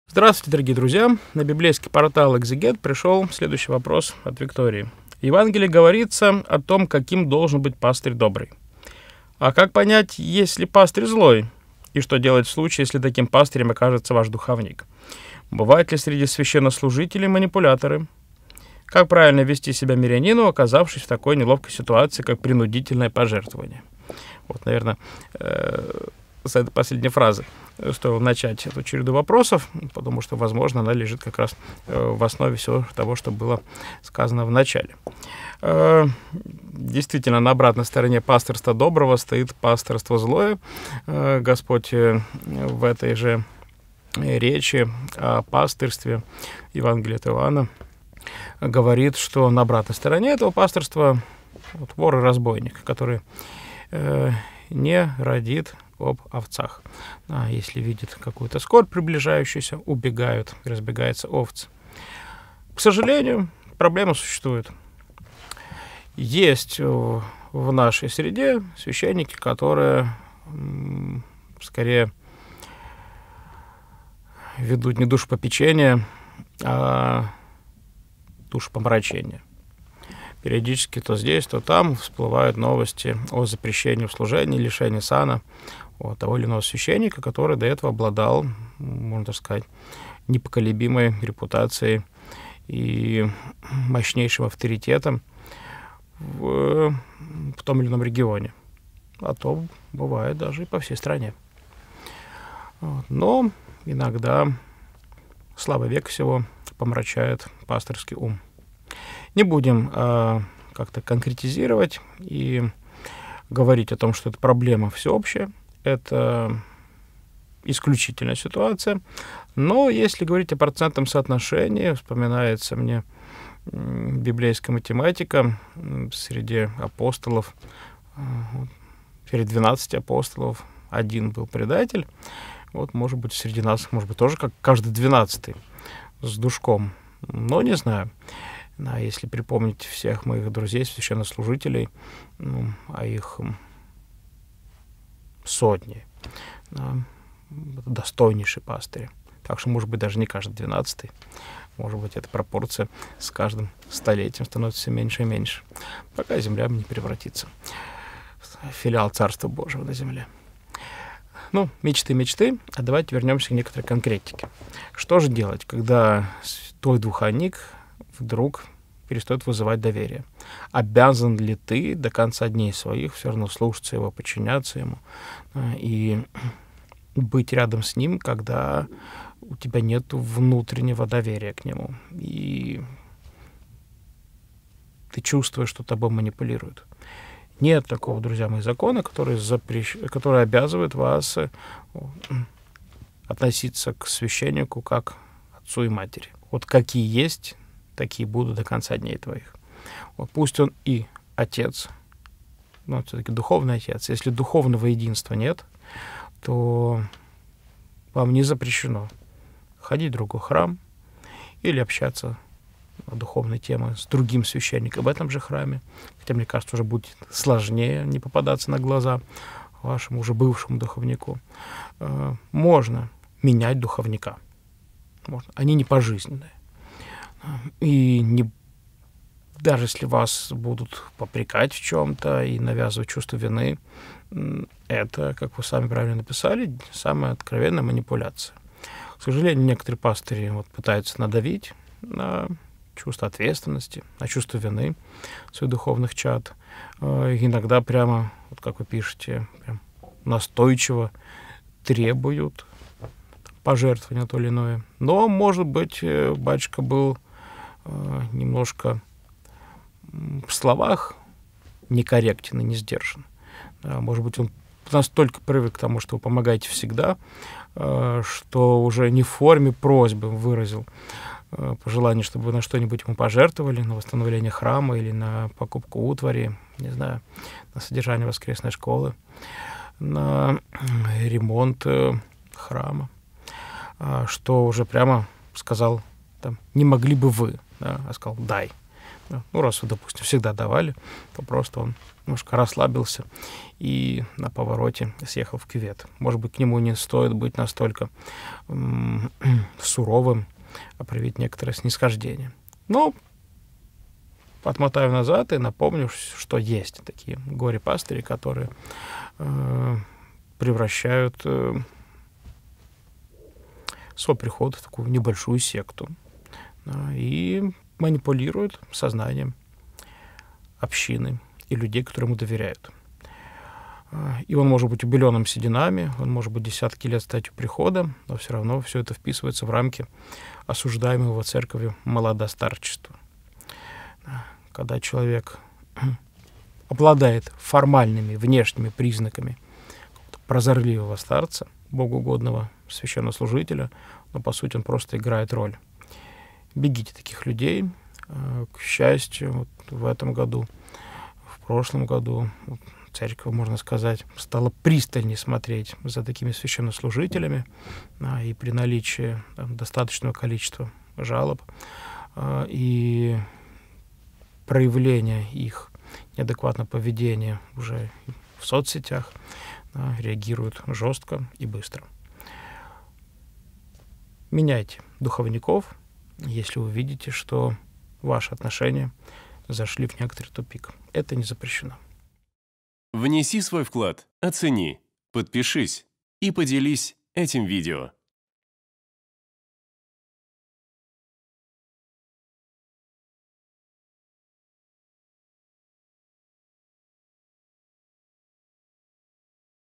Здравствуйте, дорогие друзья! На библейский портал «Экзегет» пришел следующий вопрос от Виктории. В Евангелии говорится о том, каким должен быть пастырь добрый. А как понять, есть ли пастырь злой? И что делать в случае, если таким пастырем окажется ваш духовник? Бывают ли среди священнослужителей манипуляторы? Как правильно вести себя мирянину, оказавшись в такой неловкой ситуации, как принудительное пожертвование? Вот, наверное, с этой последней фразы стоило начать эту череду вопросов, потому что, возможно, она лежит как раз в основе всего того, что было сказано в начале. Действительно, на обратной стороне пастырства доброго стоит пастырство злое. Господь в этой же речи о пастырстве Евангелия от Иоанна говорит, что на обратной стороне этого пастырства вор и разбойник, который не родит об овцах. А если видит какую-то скорбь приближающуюся, убегают, разбегаются овцы. К сожалению, проблема существует. Есть в нашей среде священники, которые скорее ведут не душепопечение, а душепомрачение. Периодически то здесь, то там всплывают новости о запрещении в служении, лишении сана того или иного священника, который до этого обладал, можно так сказать, непоколебимой репутацией и мощнейшим авторитетом в том или ином регионе. А то бывает даже и по всей стране. Но иногда слава века всего помрачает пасторский ум. Не будем как-то конкретизировать и говорить о том, что это проблема всеобщая. Это исключительная ситуация. Но если говорить о процентном соотношении, вспоминается мне библейская математика среди апостолов. Среди 12 апостолов один был предатель. Вот, может быть, среди нас, может быть, тоже как каждый 12-й с душком. Но не знаю. А если припомнить всех моих друзей, священнослужителей, а их сотни, это достойнейшие пастыри. Так что, может быть, даже не каждый 12-й. Может быть, эта пропорция с каждым столетием становится все меньше и меньше, пока земля не превратится в филиал Царства Божьего на земле. Мечты, а давайте вернемся к некоторой конкретике. Что же делать, когда твой духовник вдруг перестает вызывать доверие? Обязан ли ты до конца дней своих все равно слушаться его, подчиняться ему и быть рядом с ним, когда у тебя нет внутреннего доверия к нему, и ты чувствуешь, что тобой манипулируют? Нет такого, друзья мои, закона, который обязывает вас относиться к священнику как отцу и матери. Вот какие есть, такие будут до конца дней твоих. Вот пусть он и отец, но все-таки духовный отец. Если духовного единства нет, то вам не запрещено ходить в другой храм или общаться на духовные темы с другим священником в этом же храме. Хотя, мне кажется, уже будет сложнее не попадаться на глаза вашему уже бывшему духовнику. Можно менять духовника. Можно. Они не пожизненные. И даже если вас будут попрекать в чем-то и навязывать чувство вины, это, как вы сами правильно написали, самая откровенная манипуляция. К сожалению, некоторые пастыри пытаются надавить на чувство ответственности, на чувство вины своих духовных чад. Иногда прямо, как вы пишете, прям настойчиво требуют пожертвования то или иное. Но, может быть, батюшка был немножко в словах некорректен и не сдержан. Может быть, он настолько привык к тому, что вы помогаете всегда, что уже не в форме просьбы выразил пожелание, чтобы вы на что-нибудь ему пожертвовали, на восстановление храма или на покупку утвари, не знаю, на содержание воскресной школы, на ремонт храма, что уже прямо сказал, не могли бы вы, а сказал, дай. Раз вы, допустим, всегда давали, то просто он немножко расслабился и на повороте съехал в кювет. Может быть, к нему не стоит быть настолько суровым, а проявить некоторое снисхождение. Но отмотаю назад и напомню, что есть такие горе-пастыри, которые превращают свой приход в такую небольшую секту и манипулируют сознанием общины и людей, которым ему доверяют. И он может быть убеленным сединами, он может быть десятки лет стать у прихода, но все равно все это вписывается в рамки осуждаемого церковью молодостарчества. Когда человек обладает формальными внешними признаками прозорливого старца, богоугодного священнослужителя, но по сути он просто играет роль. Бегите таких людей. К счастью, вот в этом году, в прошлом году церковь, можно сказать, стала пристальнее смотреть за такими священнослужителями, и при наличии достаточного количества жалоб и проявления их неадекватного поведения уже в соцсетях реагируют жестко и быстро. Меняйте духовников, если вы видите, что ваши отношения зашли в некоторый тупик. Это не запрещено. Внеси свой вклад, оцени, подпишись и поделись этим видео.